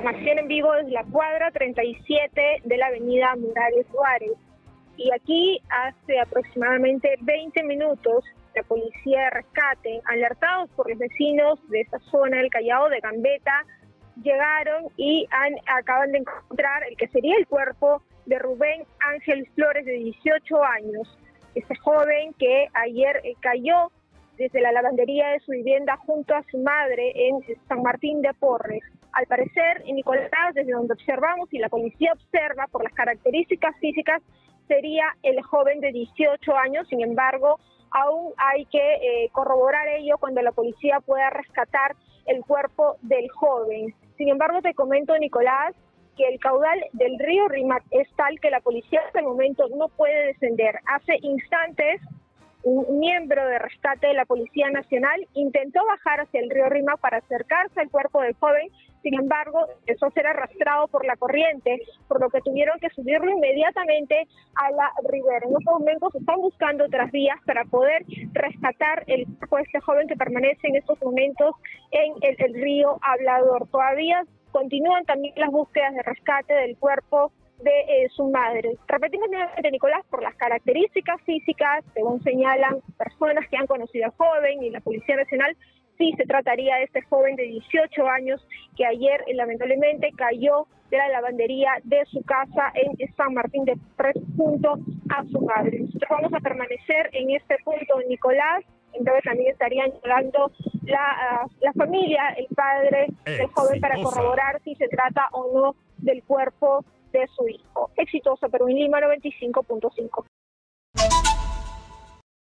información en vivo desde la cuadra 37 de la avenida Morales Suárez. Y aquí hace aproximadamente 20 minutos la policía de rescate, alertados por los vecinos de esta zona del Callao de Gambetta, llegaron y acaban de encontrar el que sería el cuerpo de Rubén Ángel Flores, de 18 años. Este joven que ayer cayó desde la lavandería de su vivienda junto a su madre en San Martín de Porres. Al parecer, Nicolás, desde donde observamos y la policía observa por las características físicas, sería el joven de 18 años. Sin embargo, aún hay que corroborar ello cuando la policía pueda rescatar el cuerpo del joven. Sin embargo, te comento, Nicolás, que el caudal del río Rímac es tal que la policía hasta el momento no puede descender. Hace instantes, un miembro de rescate de la Policía Nacional intentó bajar hacia el río Rímac para acercarse al cuerpo del joven. Sin embargo, empezó a ser arrastrado por la corriente, por lo que tuvieron que subirlo inmediatamente a la ribera. En estos momentos están buscando otras vías para poder rescatar el cuerpo de este joven que permanece en estos momentos en el río Hablador. Todavía continúan también las búsquedas de rescate del cuerpo de su madre. Repetimos nuevamente, Nicolás, por las características físicas, según señalan personas que han conocido al joven y la Policía Nacional, sí se trataría de este joven de 18 años que ayer lamentablemente cayó de la lavandería de su casa en San Martín de Porres junto a su madre. Nosotros vamos a permanecer en este punto, Nicolás. En breve también estarían llegando la familia, el padre del joven, para corroborar si se trata o no del cuerpo de su hijo. Exitosa, pero en Lima 95.5.